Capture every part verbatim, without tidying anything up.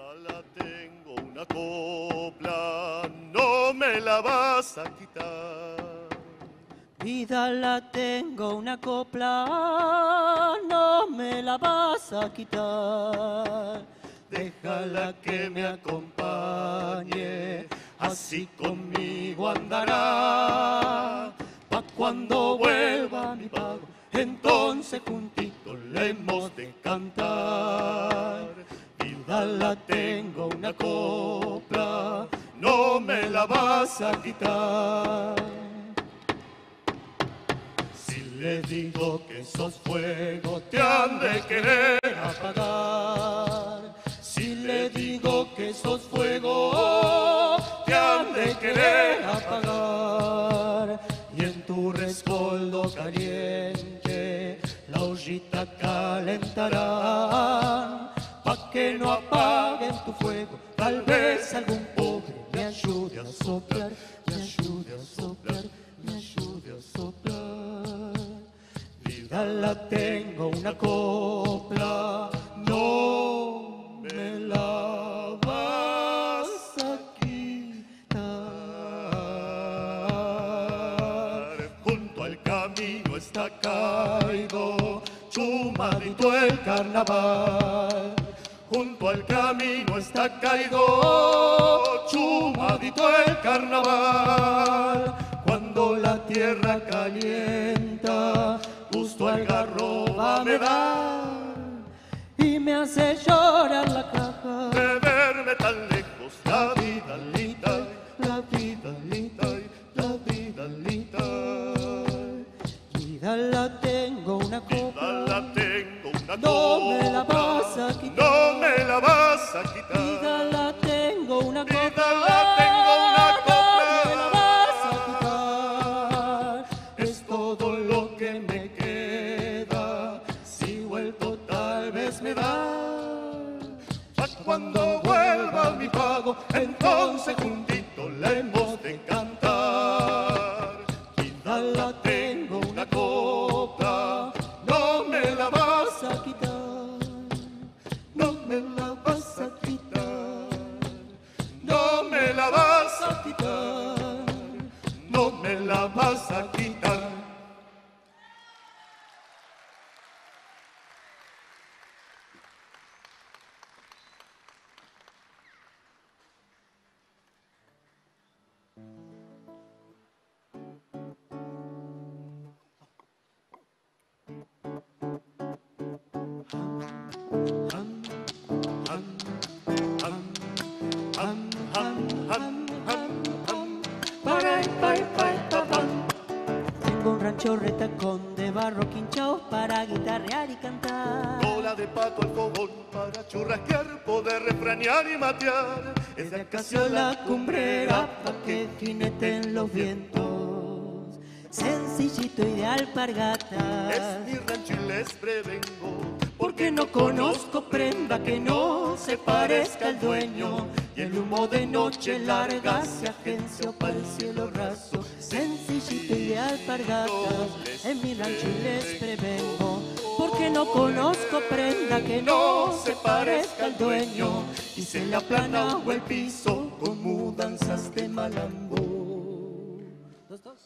la tengo una copla, no me la vas a quitar. Vida la tengo una copla, no me la vas a quitar. Déjala que me acompañe, así conmigo andará. Pa' cuando vuelva mi pago, entonces juntitos le hemos de cantar. Vida la tengo una copla, no me la vas a quitar. Si le digo que sos fuego, te han de querer apagar. Si le digo que sos fuego, te han de querer apagar. Y en tu rescoldo caliente, la ollita calentará. Pa' que no apaguen tu fuego, tal vez algún pobre me ayude a soplar, me ayude a soplar, me ayude a soplar. Vida la tengo una copla, no me la vas a quitar. Junto al camino está caído, chumadito el carnaval. Junto al camino está caído, chumadito el carnaval. Cuando la tierra calienta, gusto algarroba me da Y me hace llorar la caja. de verme tan lejos. La vida linda, la vida linda, la vida linda. Vida la tengo una Vida copla, la tengo una no me la copla, vas a quitar. no me la vas a quitar. Vida la tengo una Vida copla, la tengo una copla, no me la vas a quitar. es todo lo que me queda. Si vuelto tal vez me da. Pa' cuando vuelva mi pago, entonces juntito le hemos de cantar. Vida la tengo una copla, no me la vas a quitar. No me la vas a quitar. No me la vas a quitar. No me la vas a quitar. Tengo un rancho retacón de barro quinchaos para guitarrear y cantar. Cola de pato al fogón para churrasquear, poder refranear y matear. Es de acacia la cumbrera pa' que jineten los vientos. Sencillito y de alpargatas. Es mi rancho y les prevengo, Porque no conozco prenda que no se parezca al dueño. y el humo de noche larga se agenció para el cielo raso. Sencillito y de alpargatas, en mi rancho y les prevengo. Porque no conozco prenda que no se parezca al dueño. y se le aplana el piso con mudanzas de malambo. Dos, dos.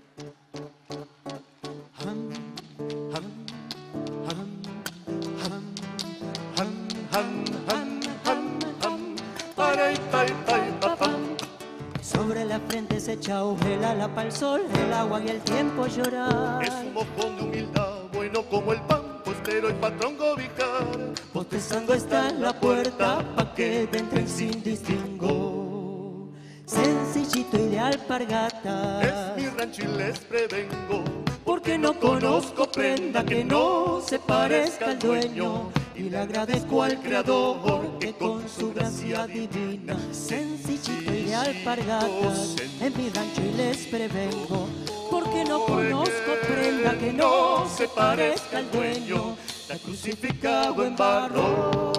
Ham, ham, ham, ham, ham, ham, ham, ham, ham, para y pa y pa y pa pam. Sobre la frente se echa agujela la pa'l sol, el agua y el tiempo llorar. Es un mojón de humildad, bueno como el pan, postero y patrón gobicar. Bostezando está en la puerta pa' que entren sin distingo. Sencillito y de alpargatas. Es mi rancho y les prevengo, Porque no conozco prenda que no se parezca al dueño. Y le agradezco al Creador que con su gracia divina, sencillito y de alpargatas, en mi rancho y les prevengo. Porque no conozco prenda que no se parezca al dueño. está crucificado en barro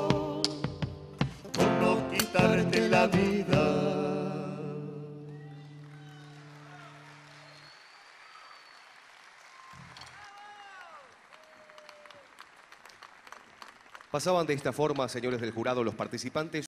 por no quitarte la vida. Pasaban de esta forma, señores del jurado, los participantes